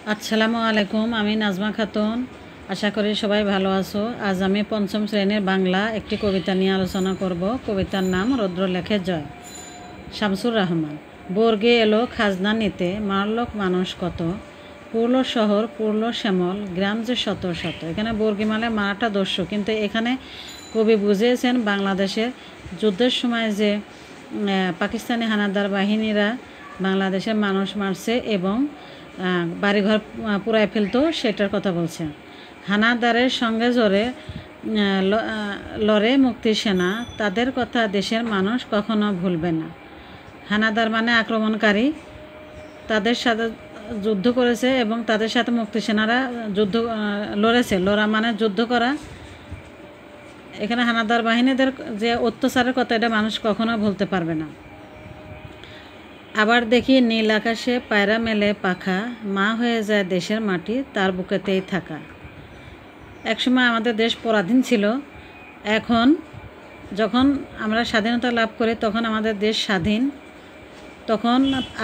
আসসালামু আলাইকুম। আমি নাজমা খাতুন। আশা করি সবাই ভালো আছো। আজ আমি পঞ্চম শ্রেণীর বাংলা একটি কবিতা নিয়ে আলোচনা করব। কবিতার নাম রৌদ্র লেখে জয়, শামসুর রহমান। বর্গে এলো খাজনা নিতে, মারলোক মানুষ কত, পুরল শহর পুরল শ্যামল, গ্রাম যে শত শত। এখানে বর্গি মানে মারাটা দস্যু, কিন্তু এখানে কবি বুঝিয়েছেন বাংলাদেশের যুদ্ধের সময় যে পাকিস্তানি হানাদার বাহিনীরা বাংলাদেশের মানুষ মারছে এবং বাড়িঘর পুড়ায় ফেলতো, সেটার কথা বলছে। হানাদারের সঙ্গে জোরে লড়ে মুক্তির সেনা, তাদের কথা দেশের মানুষ কখনো ভুলবে না। হানাদার মানে আক্রমণকারী, তাদের সাথে যুদ্ধ করেছে এবং তাদের সাথে মুক্তি সেনারা যুদ্ধ লড়েছে। লড়া মানে যুদ্ধ করা। এখানে হানাদার বাহিনীদের যে অত্যাচারের কথা, এটা মানুষ কখনো ভুলতে পারবে না। আবার দেখি নীল আকাশে পায়রা মেলে পাখা, মা হয়ে যায় দেশের মাটি তার বুকেতেই থাকা। একসময় আমাদের দেশ পরাধীন ছিল। এখন যখন আমরা স্বাধীনতা লাভ করি তখন আমাদের দেশ স্বাধীন। তখন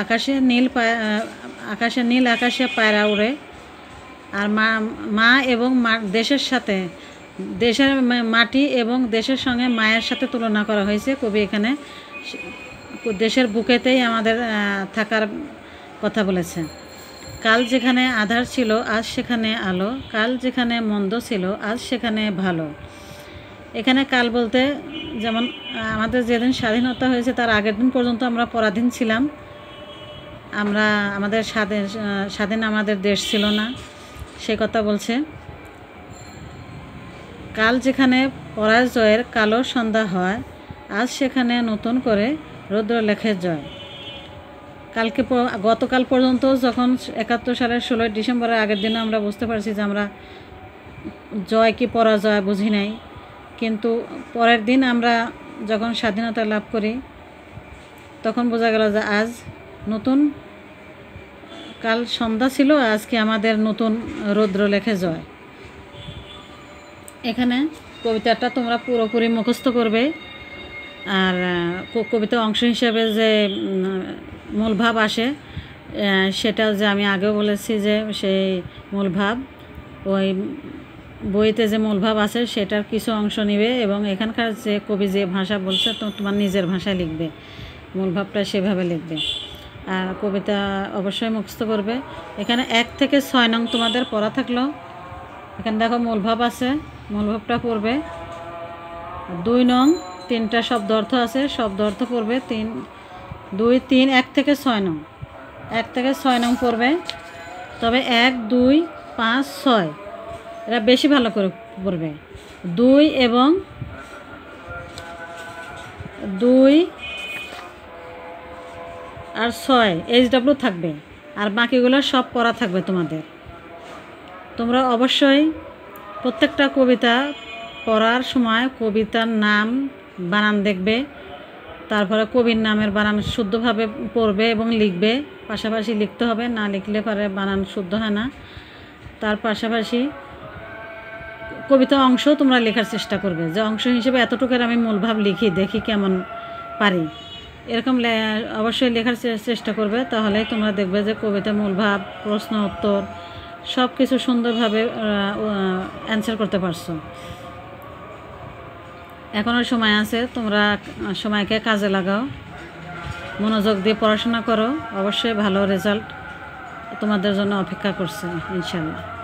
নীল আকাশে পায়রা উড়ে। আর মা এবং দেশের সাথে দেশের মাটি এবং দেশের সঙ্গে মায়ের সাথে তুলনা করা হয়েছে। কবি এখানে দেশের বুকেতেই আমাদের থাকার কথা বলেছে। কাল যেখানে আধার ছিল আজ সেখানে আলো, কাল যেখানে মন্দ ছিল আজ সেখানে ভালো। এখানে কাল বলতে যেমন আমাদের যেদিন স্বাধীনতা হয়েছে তার আগের দিন পর্যন্ত আমরা পরাধীন ছিলাম। আমাদের স্বাধীন আমাদের দেশ ছিল না, সে কথা বলছে। কাল যেখানে পরাজয়ের কালো সন্ধ্যা হয়, আজ সেখানে নতুন করে রৌদ্র লেখে জয়। গতকাল পর্যন্ত যখন 71 সালের 16 ডিসেম্বরের আগের দিনে আমরা বুঝতে পারছি যে আমরা জয় কি পরাজয় বুঝি নাই, কিন্তু পরের দিন আমরা যখন স্বাধীনতা লাভ করি তখন বোঝা গেল যে আজ নতুন, কাল সন্ধ্যা ছিল, আজকে আমাদের নতুন রৌদ্র লেখে জয়। এখানে কবিতাটা তোমরা পুরোপুরি মুখস্থ করবে। আর কবিতা অংশ হিসেবে যে মূল ভাব আসে, সেটা যে আমি আগেও বলেছি যে সেই মূল ভাব ওই বইতে যে মূল ভাব আছে সেটার কিছু অংশ নিবে এবং এখানকার যে কবি যে ভাষা বলছে তোমার নিজের ভাষায় লিখবে, মূল ভাবটা সেভাবে লিখবে। আর কবিতা অবশ্যই মুখস্থ করবে। এখানে 1 থেকে 6 নং তোমাদের পড়া থাকলো। এখানে দেখো মূল ভাব আছে, মূল ভাবটা পড়বে। 2 নং 3টা শব্দ অর্থ আছে, শব্দ অর্থ পড়বে 3, 2, 3, 1 থেকে 6 নং, 1 থেকে 6 নং পড়বে। তবে 1, 2, 5, 6 এরা বেশি ভালো করে পড়বে। 2 এবং 2 আর 6 HW থাকবে, আর বাকিগুলো সব পড়া থাকবে তোমাদের। তোমরা অবশ্যই প্রত্যেকটা কবিতা পড়ার সময় কবিতার নাম বানান দেখবে, তারপরে কবির নামের বানান শুদ্ধভাবে পড়বে এবং লিখবে। পাশাপাশি লিখতে হবে, না লিখলে পরে বানান শুদ্ধ হয় না। তার পাশাপাশি কবিতা অংশ তোমরা লেখার চেষ্টা করবে, যে অংশ হিসেবে এতটুকুর আমি মূলভাব লিখি, দেখি কেমন পারি, এরকম অবশ্যই লেখার চেষ্টা করবে। তাহলেই তোমরা দেখবে যে কবিতা মূলভাব, প্রশ্ন উত্তর সব কিছু সুন্দরভাবে অ্যান্সার করতে পারছো। এখনও সময় আছে, তোমরা সময়কে কাজে লাগাও, মনোযোগ দিয়ে পড়াশোনা করো। অবশ্যই ভালো রেজাল্ট তোমাদের জন্য অপেক্ষা করছে ইনশাআল্লাহ।